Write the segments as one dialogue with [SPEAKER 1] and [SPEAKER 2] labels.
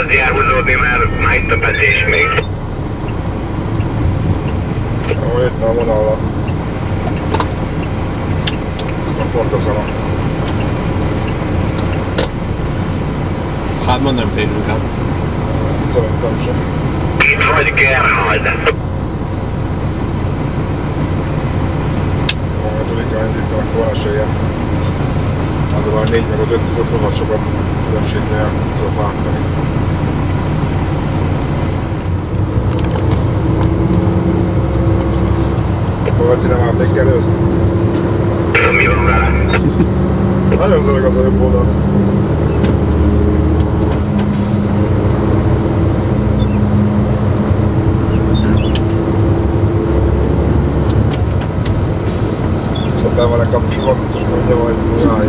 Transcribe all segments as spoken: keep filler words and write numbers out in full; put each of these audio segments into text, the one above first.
[SPEAKER 1] elhúzódni, mert már itt a petés még.
[SPEAKER 2] Jó, itt a vonalra. Na pont a szana.
[SPEAKER 3] Hát már nem férünk át.
[SPEAKER 2] Szerintem sem.
[SPEAKER 1] Itt vagy Gerhard.
[SPEAKER 2] Hatodik indítanak, van esélye. Az a négy meg az öt között rohadt sokat különbségnél tudok látni. Laci nem állt még előtt?
[SPEAKER 1] Mi van vele?
[SPEAKER 2] Nagyon zörög az a jobb oldal. Szoktál vele kapcsolatban, biztos mondja majd, jaj.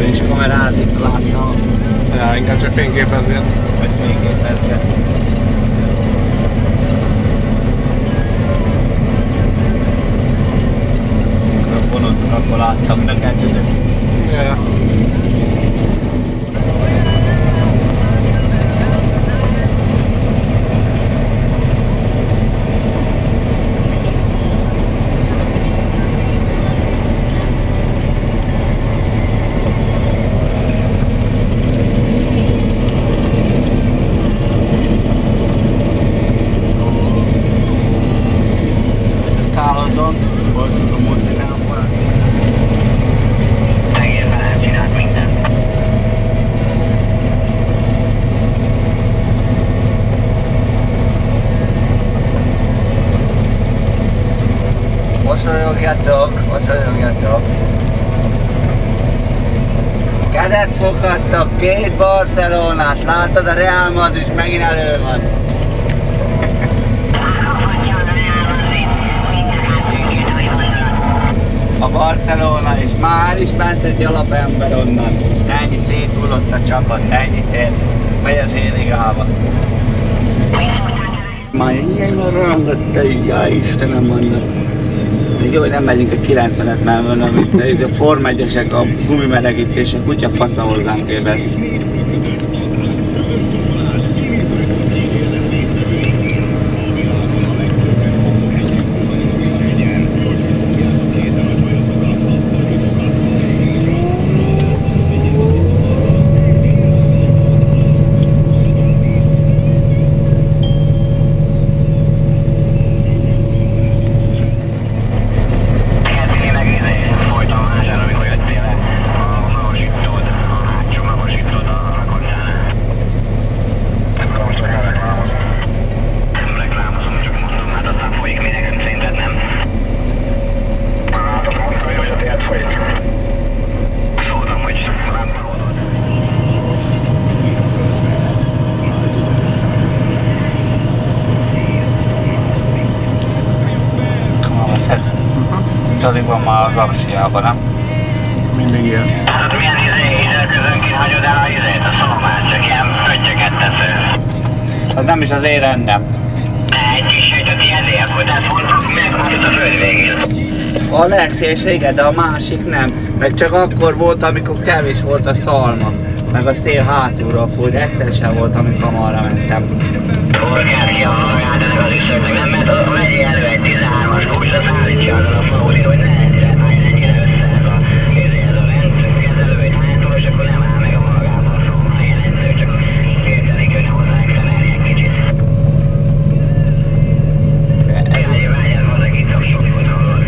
[SPEAKER 3] is kamerázik, láttam.
[SPEAKER 2] Ja, inkább csak fényképeznél.
[SPEAKER 3] Vagy fényképezget. Amikor vonultunk, akkor láttam neked.
[SPEAKER 2] Ja.
[SPEAKER 3] Kálozon, voltunk a Montinában.
[SPEAKER 1] Egészen elcsinált mindent.
[SPEAKER 3] Mosolyogjatok, mosolyogjatok. Kedet fogadtak, két Barcelonás, látod, a Real Madrid is megint elő van. A Barcelona és már is ment egy alapember onnan. Ennyi széthullott a csapat, ennyit ért. Megy az éligába. Már ilyen rangott te is, jaj Istenem mondom. Még jó, hogy nem megyünk a kilencvenet, mert mondom, itt a Form egyesek, a gumimelegítés, a kutya fasza hozzánk képest. Alig már az aksiában, nem?
[SPEAKER 2] Mindig ilyen.
[SPEAKER 1] Hát milyen izé, időközönként hagyod el a izét, a szalmát, csak ilyen pöttyöket tesző.
[SPEAKER 3] Az nem is az én rendem.
[SPEAKER 1] Egy kis egyet ilyen nélkül, tehát mondjuk megvált a föld végén.
[SPEAKER 3] A legszélsége, de a másik nem. Meg csak akkor volt, amikor kevés volt a szalma. Meg a szél hátulról fújt, egyszer sem volt, amikor amarra mentem.
[SPEAKER 1] Hol kell ki a haját, ez az is szörnyeg, nem? Mert az vegyél elő egy tizenhármas kulcs, az állítsa azon a Faudin, hogy ne legyen majd ennyire össze ez a kézi, ez a rendszer, kezelő, egy hától, és akkor nem áll meg a magában a szóval jelentő, csak képzelik, hogy hozzá extemelni egy kicsit. Jaj, várjál, hozzá itt a sok volt, hallod.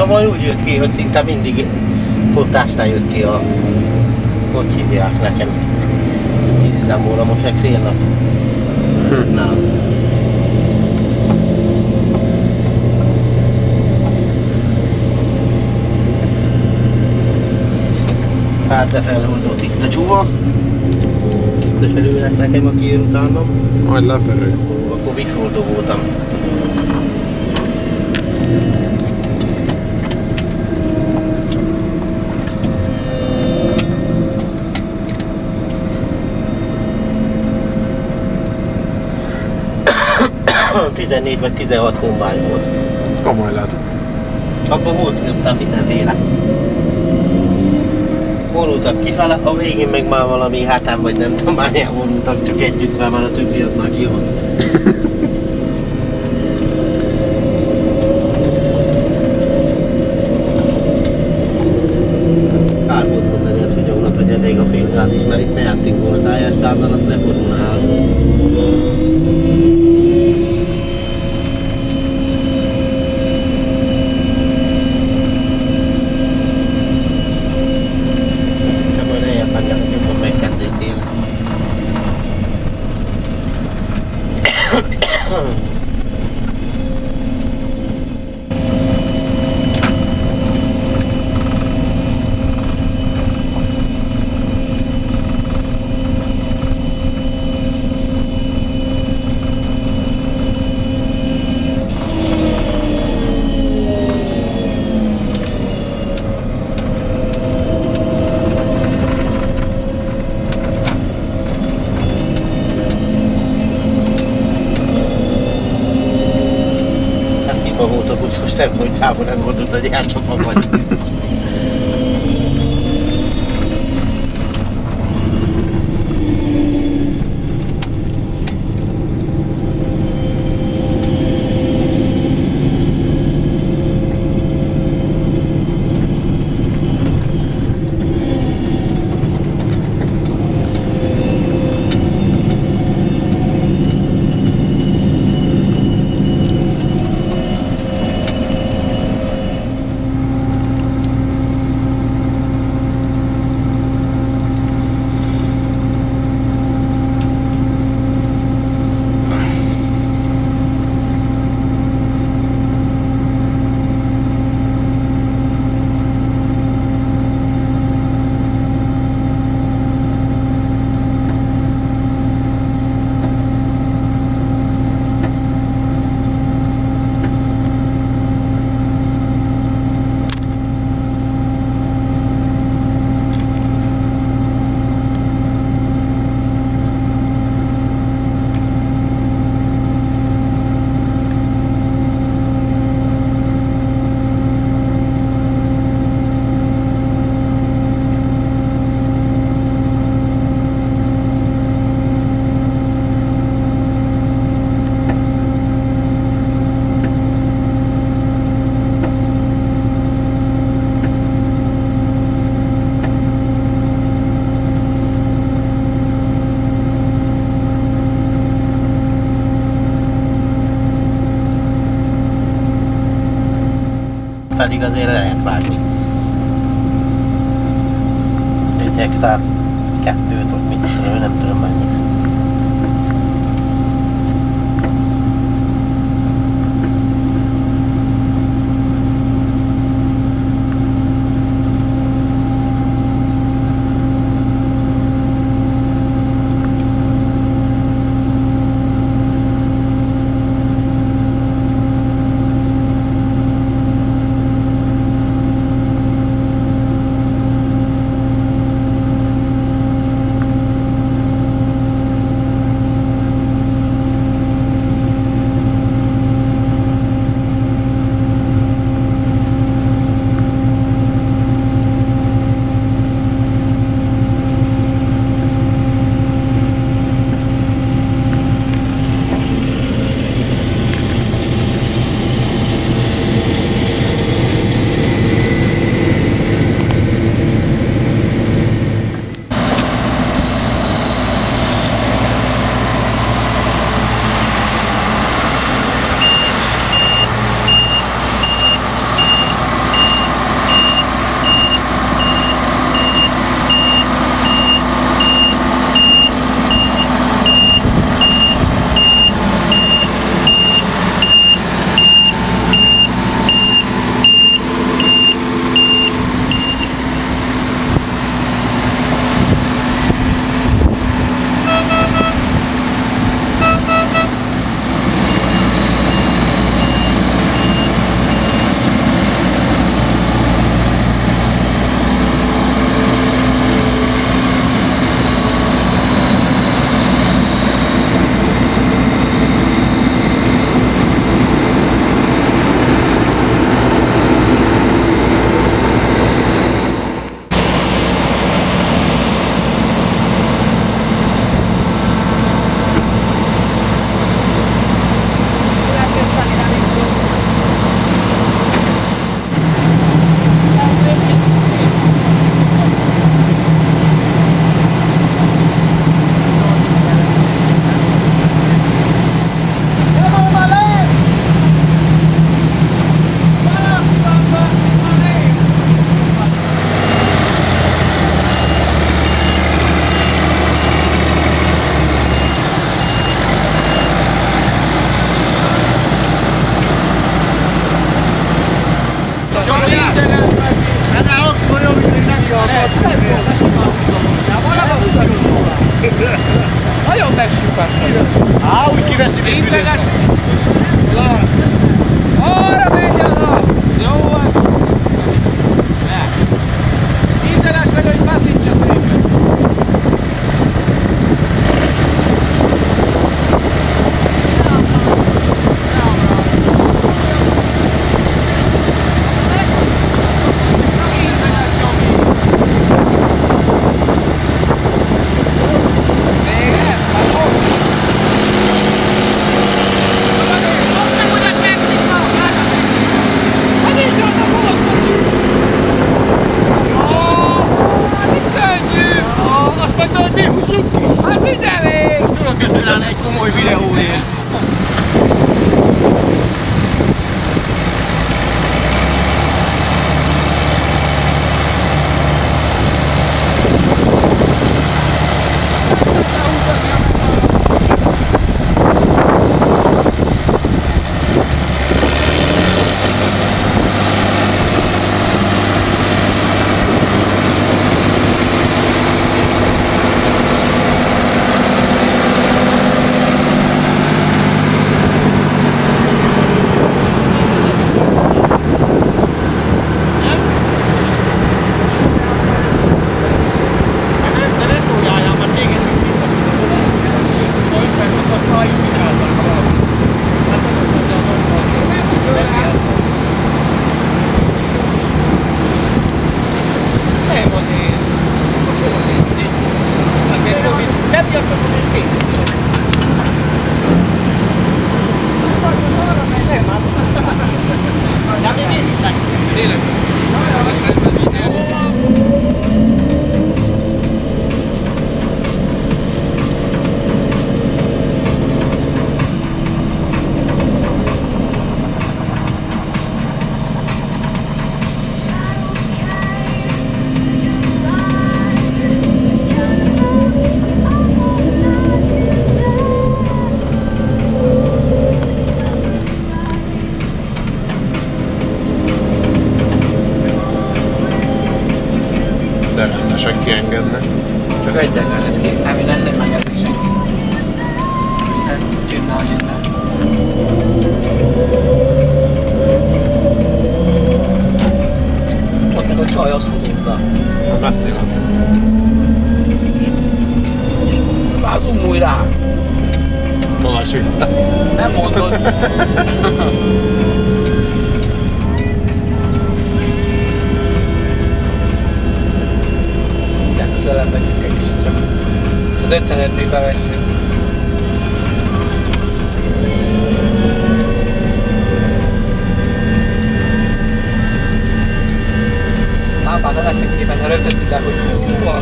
[SPEAKER 4] Tavaly úgy jött ki, hogy szinte mindig pont ástán jött ki a... Hogy hívják nekem? Tízüzemóra, most meg fél nap. Hm. Na. Hát de felhuldó tiszta csuva. Biztos előnek nekem, aki jön utánam.
[SPEAKER 2] Majd leperő.
[SPEAKER 4] Akkor vízhordó voltam. tizennégy vagy tizenhat kombány volt.
[SPEAKER 2] Ez komoly lehet.
[SPEAKER 4] Abban volt aztán mindenféle. Vonultak kifele, a végén meg már valami hátán vagy nem tudom, már vonultak csak együtt, mert már a többi ott már kijön. Ez kár volt mondani ezt videónak, hogy elég a félgáz is, mert itt ne jártunk volna tájásgázzal, az leborulnál. Buszos szempontjából nem gondolt, hogy elcsapom vagy. Pedig azért lehet vágni. Egy hektárt, kettőt, vagy mit tudom, nem tudom mennyit.
[SPEAKER 5] Integes! Arra megy oda! Jó az! Integes meg, hogy faszítsa szépen!
[SPEAKER 2] Kiengedne.
[SPEAKER 5] Csak egyetlen ez kész, ami nem nem megedni senki. Csinál, csinál. Ott meg a csaj azt fotózta.
[SPEAKER 2] Messzi van.
[SPEAKER 5] Szabázzunk új rá.
[SPEAKER 2] Tolass vissza.
[SPEAKER 5] Nem mondod. Közelebb megyünk egy kicsit csak. A döccenet még bevesszük. Lápát a lefénykében, ha rögtön tudják, hogy hova.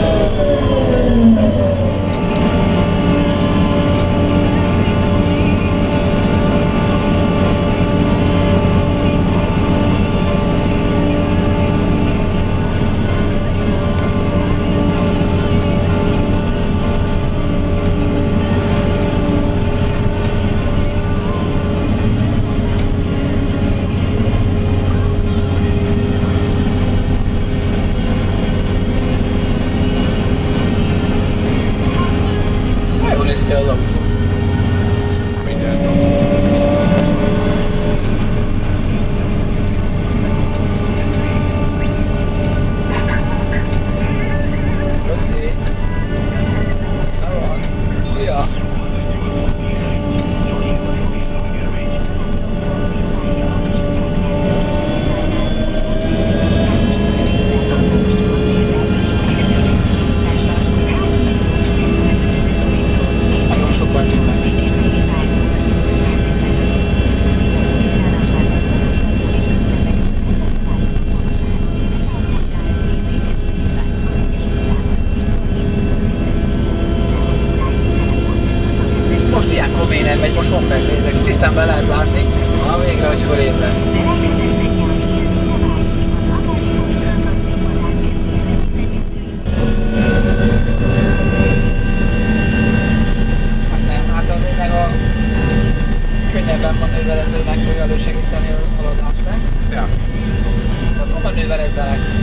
[SPEAKER 5] Tisztán be lehet látni, ha végre, hogy fölébred. Hát nem, hát azért meg a könnyebben manőverezőnek fog elősegíteni a haladást, nem?
[SPEAKER 2] Ja.
[SPEAKER 5] Akkor manőverezzelek.